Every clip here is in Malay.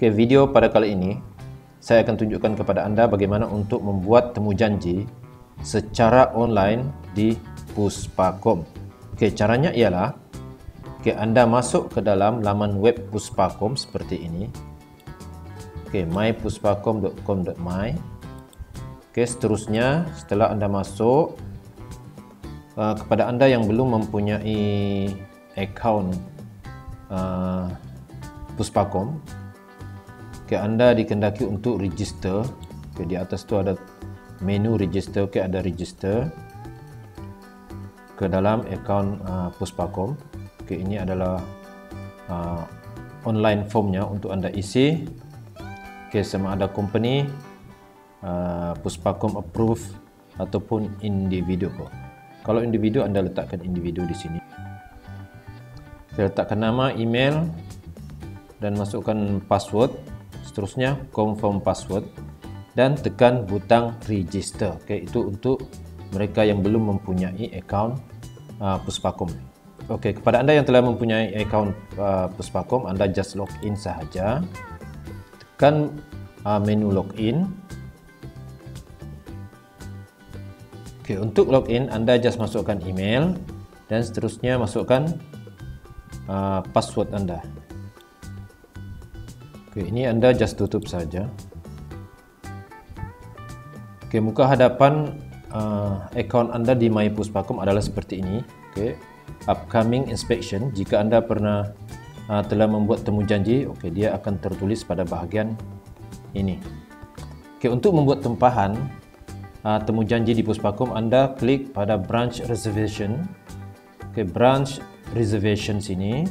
Okey, video pada kali ini saya akan tunjukkan kepada anda bagaimana untuk membuat temu janji secara online di Puspakom. Okey, caranya ialah anda masuk ke dalam laman web Puspakom seperti ini. Okey, mypuspakom.com.my. Okey, seterusnya setelah anda masuk, kepada anda yang belum mempunyai akaun Puspakom, anda dikehendaki untuk register. Di atas tu ada menu register. Ada register ke dalam akaun Puspakom. Ini adalah online formnya untuk anda isi. Sama ada company, Puspakom approve ataupun individu. Kalau individu, anda letakkan individu di sini. Saya letakkan nama, email dan masukkan password. Seterusnya confirm password dan tekan butang register. Itu untuk mereka yang belum mempunyai akaun Puspakom. Kepada anda yang telah mempunyai akaun Puspakom, anda just login sahaja. Tekan menu login. Untuk login, anda just masukkan email dan seterusnya masukkan password anda. Ini anda just tutup saja. Muka hadapan akaun anda di My Puspakom adalah seperti ini. Upcoming inspection, jika anda pernah telah membuat temu janji, dia akan tertulis pada bahagian ini. Untuk membuat tempahan temu janji di Puspakom, anda klik pada branch reservation. Branch reservation sini.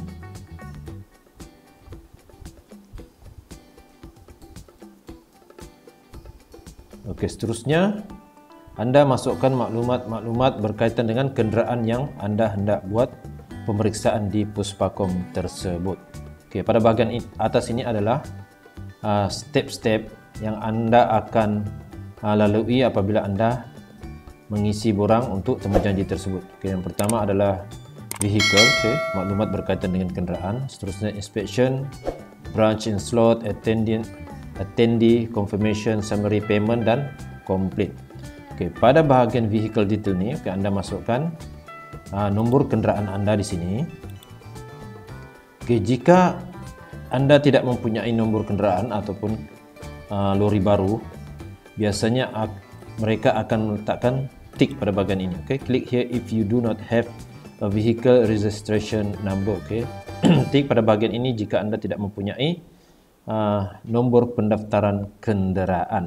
Seterusnya anda masukkan maklumat-maklumat berkaitan dengan kenderaan yang anda hendak buat pemeriksaan di Puspakom tersebut. Pada bahagian atas ini adalah step-step yang anda akan lalui apabila anda mengisi borang untuk temu janji tersebut. Yang pertama adalah vehicle, maklumat berkaitan dengan kenderaan. Seterusnya inspection, branch in slot, attendee, confirmation, summary payment dan complete. Pada bahagian vehicle detail ni, anda masukkan nombor kenderaan anda di sini. Jika anda tidak mempunyai nombor kenderaan ataupun lori baru, biasanya mereka akan meletakkan tik pada bahagian ini. Click here if you do not have a vehicle registration number. Tik pada bahagian ini jika anda tidak mempunyai nombor pendaftaran kenderaan.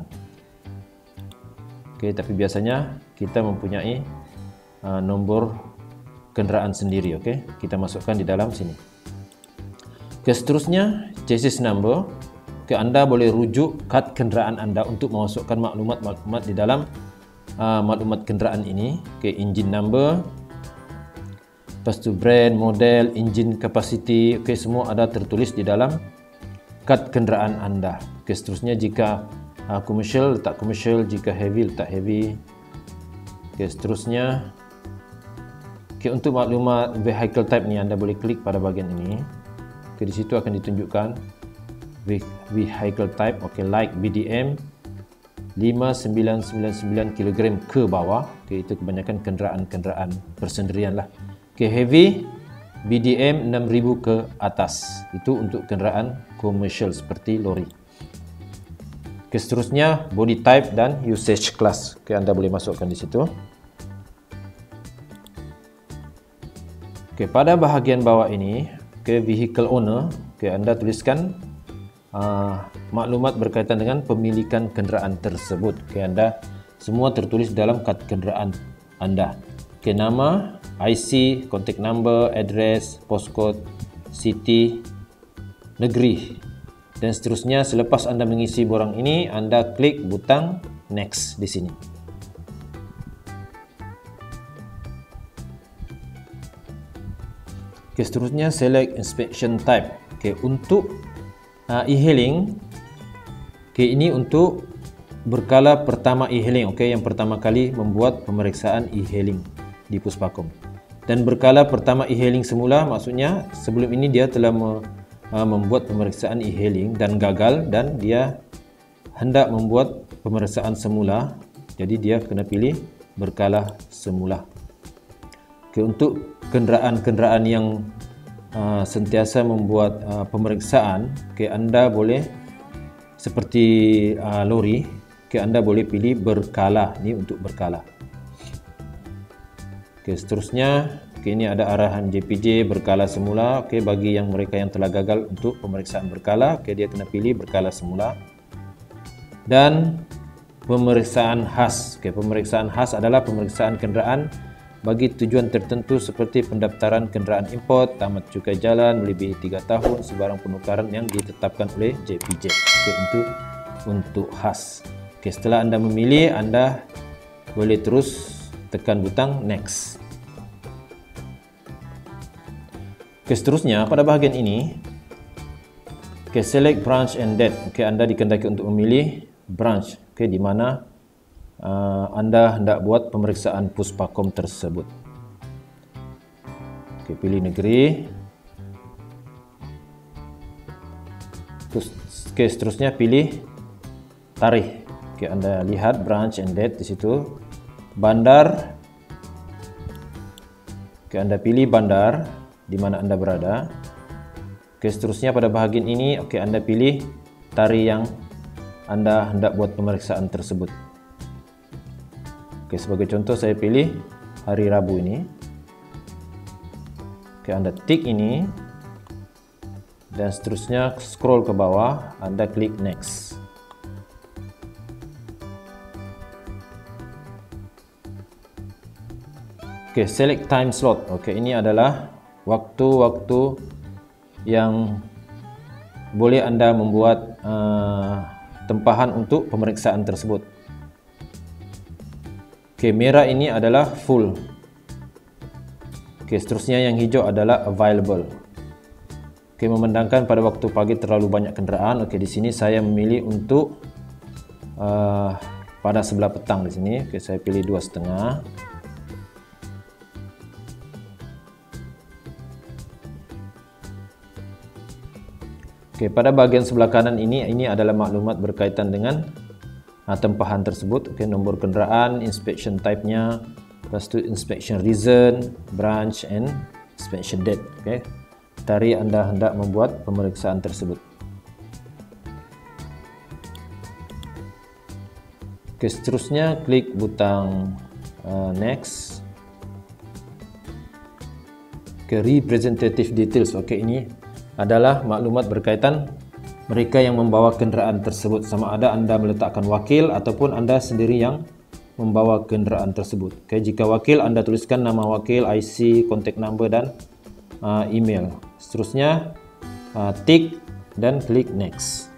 Tapi biasanya kita mempunyai nombor kenderaan sendiri. Kita masukkan di dalam sini. Seterusnya chassis number. Anda boleh rujuk kad kenderaan anda untuk memasukkan maklumat-maklumat di dalam maklumat kenderaan ini. Engine number, lepas tu brand, model, engine capacity, semua ada tertulis di dalam kad kenderaan anda. Seterusnya jika commercial, letak commercial, jika heavy, letak heavy. Seterusnya untuk maklumat vehicle type ni, anda boleh klik pada bahagian ini. Di situ akan ditunjukkan vehicle type. Like BDM 5999 kg ke bawah. Itu kebanyakan kenderaan-kenderaan persendirian lah. Heavy BDM 6000 ke atas. Itu untuk kenderaan komersial seperti lori. Seterusnya body type dan usage class. Anda boleh masukkan di situ. Pada bahagian bawah ini, vehicle owner, anda tuliskan maklumat berkaitan dengan pemilikan kenderaan tersebut. Anda semua tertulis dalam kad kenderaan anda. Nama, IC, contact number, address, postcode, city, negeri dan seterusnya. Selepas anda mengisi borang ini, anda klik butang next di sini. Seterusnya select inspection type. Untuk e-hailing, ini untuk berkala pertama e-hailing. Yang pertama kali membuat pemeriksaan e-hailing di Puspakom. Dan berkala pertama e-hailing semula, maksudnya sebelum ini dia telah membuat pemeriksaan e-hailing dan gagal, dan dia hendak membuat pemeriksaan semula, jadi dia kena pilih berkala semula. Okay, untuk kenderaan-kenderaan yang sentiasa membuat pemeriksaan, okay, anda boleh seperti lori, okay, anda boleh pilih berkala. Ini untuk berkala. Okay, seterusnya, okay, ini ada arahan JPJ berkala semula. Okay, bagi yang mereka yang telah gagal untuk pemeriksaan berkala, okay, dia kena pilih berkala semula. Dan pemeriksaan khas. Okay, pemeriksaan khas adalah pemeriksaan kenderaan bagi tujuan tertentu seperti pendaftaran kenderaan import, tamat cukai jalan melebihi 3 tahun, sebarang penukaran yang ditetapkan oleh JPJ. Okay, untuk khas. Okay, setelah anda memilih, anda boleh terus tekan butang next. Okay, seterusnya pada bahagian ini, okay, select branch and date. Okay, anda dikehendaki untuk memilih branch, okay, di mana anda hendak buat pemeriksaan Puspakom tersebut. Okay, pilih negeri. Okay, seterusnya pilih tarikh. Okay, anda lihat branch and date di situ. Bandar. Okay, anda pilih bandar di mana anda berada. Okay, seterusnya pada bahagian ini, okay, anda pilih tarikh yang anda hendak buat pemeriksaan tersebut. Okay, sebagai contoh saya pilih hari Rabu ini. Okay, anda tik ini dan seterusnya scroll ke bawah, anda klik next. Okay, select time slot. Okay, ini adalah waktu-waktu yang boleh anda membuat tempahan untuk pemeriksaan tersebut. Okay, merah ini adalah full. Okay, seterusnya yang hijau adalah available. Okay, memandangkan pada waktu pagi terlalu banyak kenderaan. Okay, di sini saya memilih untuk pada sebelah petang di sini. Okay, saya pilih 2,5. Okay, pada bahagian sebelah kanan ini adalah maklumat berkaitan dengan tempahan tersebut. Okay, nombor kenderaan, inspection type-nya, lepas tu inspection reason, branch and inspection date. Okay, tarikh anda hendak membuat pemeriksaan tersebut. Okay, seterusnya klik butang next. Okay, representative details. Okay, ini adalah maklumat berkaitan mereka yang membawa kenderaan tersebut, sama ada anda meletakkan wakil ataupun anda sendiri yang membawa kenderaan tersebut. Okay, jika wakil, anda tuliskan nama wakil, IC, contact number dan email. Seterusnya tik dan klik next.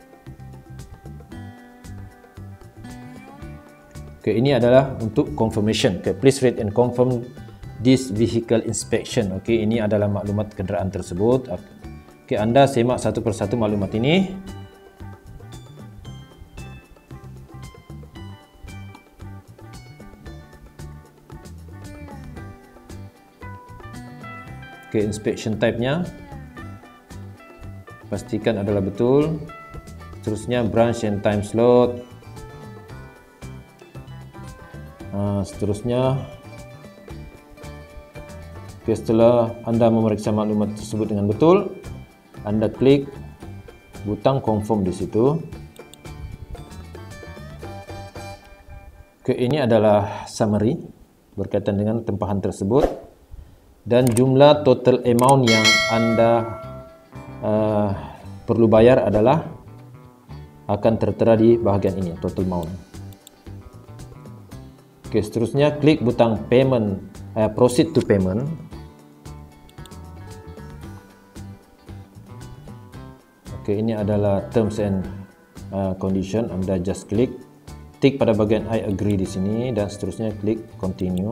Okay, ini adalah untuk confirmation. Okay, please read and confirm this vehicle inspection. Okay, ini adalah maklumat kenderaan tersebut. Okay, anda semak satu persatu maklumat ini. Okay, inspection type-nya pastikan adalah betul. Seterusnya branch and time slot. Seterusnya, okay, setelah anda memeriksa maklumat tersebut dengan betul, anda klik butang confirm di situ. Okay, ini adalah summary berkaitan dengan tempahan tersebut dan jumlah total amount yang anda perlu bayar adalah akan tertera di bahagian ini, total amount. Okay, seterusnya klik butang payment, proceed to payment. Okay, ini adalah terms and condition. Anda just klik tik pada bagian I agree di sini dan seterusnya klik continue.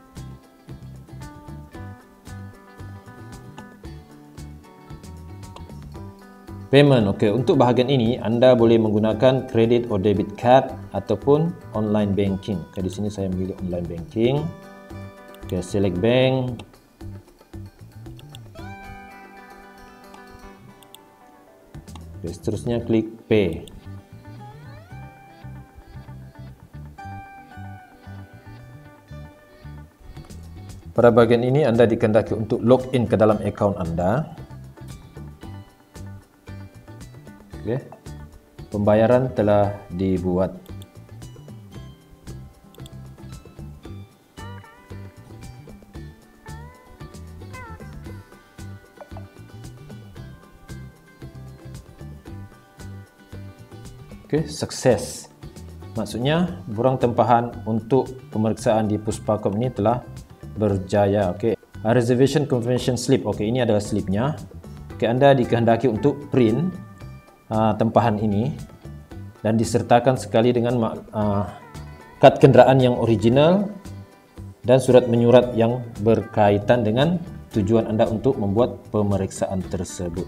Payment. Okay, untuk bahagian ini anda boleh menggunakan credit or debit card ataupun online banking. Okay, di sini saya memilih online banking. Okay, select bank. Okay, seterusnya klik Pay. Pada bagian ini Anda dikehendaki untuk login ke dalam akaun Anda. Okay. Pembayaran telah dibuat. Okay, sukses. Maksudnya borang tempahan untuk pemeriksaan di Puspakom ini telah berjaya. Okey, reservation confirmation slip. Okey, ini adalah slipnya. Okey, Anda dikehendaki untuk print tempahan ini dan disertakan sekali dengan kad kenderaan yang original dan surat menyurat yang berkaitan dengan tujuan Anda untuk membuat pemeriksaan tersebut.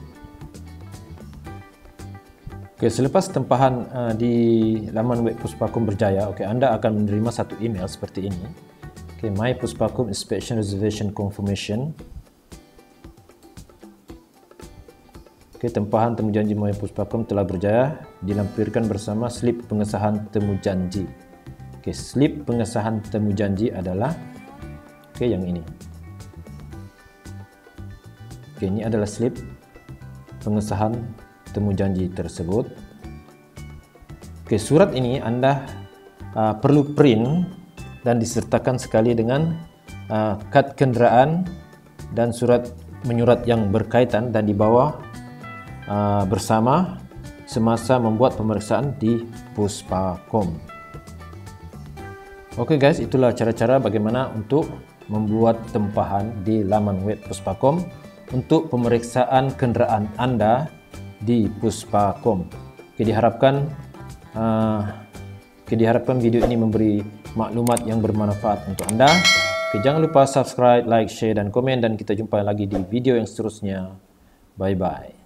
Okey, selepas tempahan di laman web Puspakom berjaya, okey, Anda akan menerima satu email seperti ini. Okay, My Puspakom Inspection Reservation Confirmation. Okay, tempahan temujanji My Puspakom telah berjaya dilampirkan bersama slip pengesahan temujanji. Okay, slip pengesahan temujanji adalah yang ini. Okay, ini adalah slip pengesahan temujanji tersebut. Okay, surat ini Anda perlu print dan disertakan sekali dengan kad kenderaan dan surat menyurat yang berkaitan dan dibawa bersama semasa membuat pemeriksaan di Puspakom. Oke guys, itulah cara-cara bagaimana untuk membuat tempahan di laman web Puspakom untuk pemeriksaan kenderaan Anda di Puspakom. Diharapkan video ini memberi maklumat yang bermanfaat untuk Anda. Jangan lupa subscribe, like, share dan komen, dan kita jumpa lagi di video yang seterusnya. Bye bye.